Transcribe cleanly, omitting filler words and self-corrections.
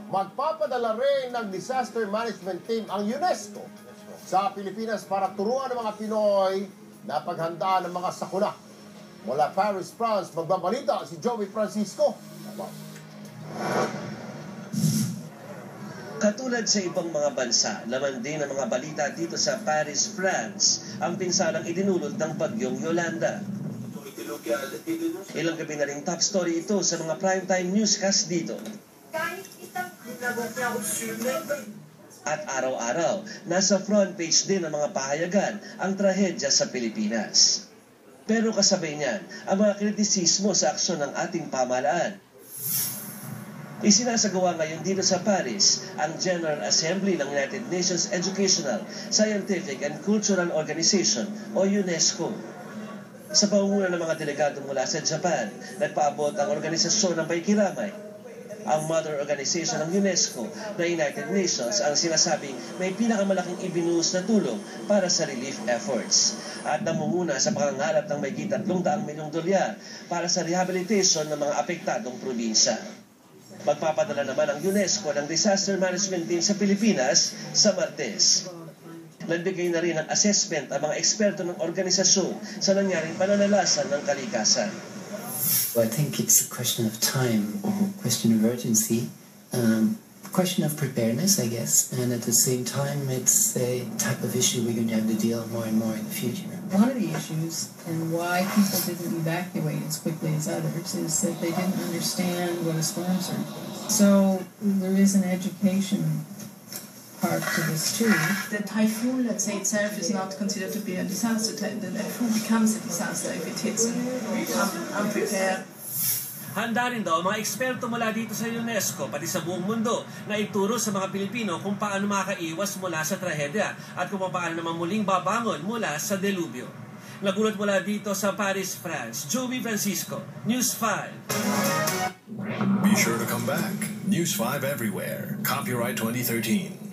magpapadala rin ng disaster management team ang UNESCO sa Pilipinas para turuan ng mga Pinoy na paghandaan ng mga sakuna. Mula Paris, France, magbabalita si Joey Francisco. Katulad sa ibang mga bansa, laman din ang mga balita dito sa Paris, France, ang pinsalang idinulot ng bagyong Yolanda. Ilang gabi na ring top story ito sa mga primetime newscast dito. At araw-araw, nasa front page din ng mga pahayagan ang trahedya sa Pilipinas. Pero kasabay niyan, ang mga kritisismo sa aksyon ng ating pamahalaan. Isinasagawa ngayon dito sa Paris ang General Assembly ng United Nations Educational, Scientific and Cultural Organization o UNESCO. Sa pangunguna ng mga delegado mula sa Japan, nagpaabot ang organisasyon ng pakikiramay. Ang mother organization ng UNESCO na United Nations ang sinasabing may pinakamalaking ibinuhos na tulong para sa relief efforts at namumuna sa pangangalap ng mahigit 300 milyong dolyar para sa rehabilitation ng mga apektadong probinsya. Magpapadala naman ang UNESCO ng disaster management team sa Pilipinas sa Martes. Nagbigay na rin ng assessment ang mga eksperto ng organisasyon sa nangyaring pananalasan ng kalikasan. Well, I think it's a question of time, question of urgency, question of preparedness, I guess, and at the same time, it's a type of issue we're going to have to deal more and more in the future. One of the issues and why people didn't evacuate as quickly as others is that they didn't understand what a storm surge was. So there is an education part to this too. The typhoon, let's say itself, is not considered to be a disaster. The typhoon becomes a disaster if it hits and we become unprepared. Handa rin daw mga eksperto mula dito sa UNESCO pati sa buong mundo na ituro sa mga Pilipino kung paano makaiwas mula sa trahedya at kung paano naman muling babangon mula sa delubyo. Nagulat mula dito sa Paris, France, Joey Francisco, News 5. Be sure to come back. News 5 everywhere. Copyright 2013.